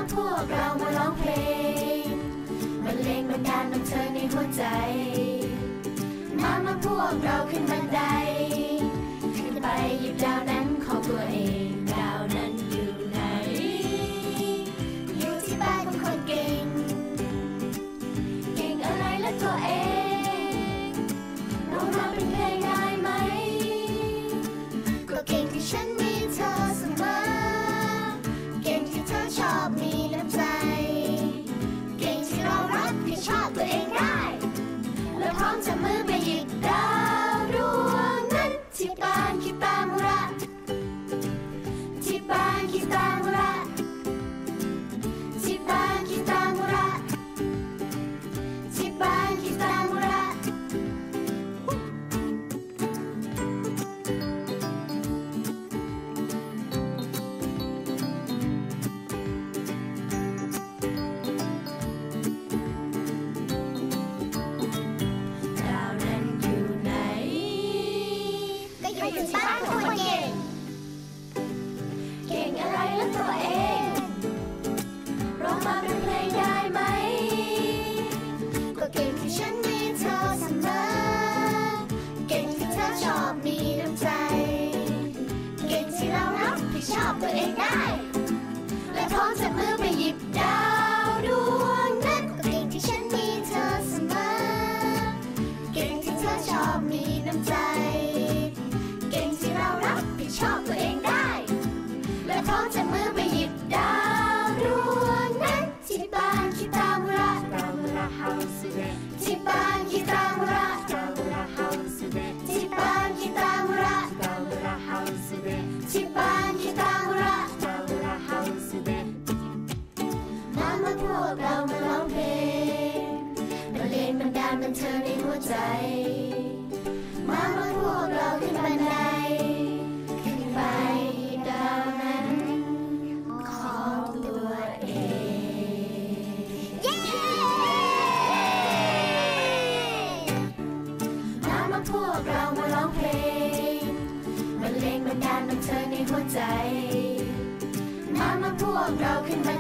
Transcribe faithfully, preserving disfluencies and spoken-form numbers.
พวกเรามาร้องเพลงบรรเลงบรรดาลบันเทิงในหัวใจมามาพวกเราขึ้นบันไดขึ้นไปหยิบดาวนั้นของตัวเองดาวนั้นอยู่ไหนอยู่ที่บ้านของคนเก่งเก่งอะไรและตัวเองร้องมาเป็นเพลงได้ไหมก็เก่งที่ฉันมีเธอเสมอเก่งที่เธอชอบมีน้ำใจเก่งที่เรารับผิดชอบตัวเองได้และพร้อมจะมือไปหยิบดาวดวงนั้นที่บ้านคิตามุระที่บ้านคิตามุระที่บ้านคิตามุระที่บ้านคิตามุระอยู่ที่บ้านของคนเก่งเก่งอะไรและตัวเองร้องมาเป็นเพลงได้ไหมก็เก่งที่ฉันมีเธอเสมอเก่งที่เธอชอบมีน้ำใจเก่งที่เรารับผิดชอบตัวเองได้และพร้อมจะมือไปหยิบดาวดวงนั้นก็เก่งที่ฉันมีเธอเสมอเก่งที่เธอชอบมีน้ำใจชอบตัวเองได้และพร้อมจะมือไปหยิบดาวดวงนั้นที่บ้านคิตามุระที่บ้านคิตามุระที่บ้านคิตามุระที่บ้านคิตามุระมามาพวกเรามาร้องเพลงบรรเลงบรรดาลบันเทิงในหัวใจมามาพวกเราขึ้นบันไดไปดาวนั้นของตัวเองเย้มามาพวกเรามาร้องเพลงบรรเลงบรรดาลบันเทิงในหัวใจมามาพวกเราขึ้นบัน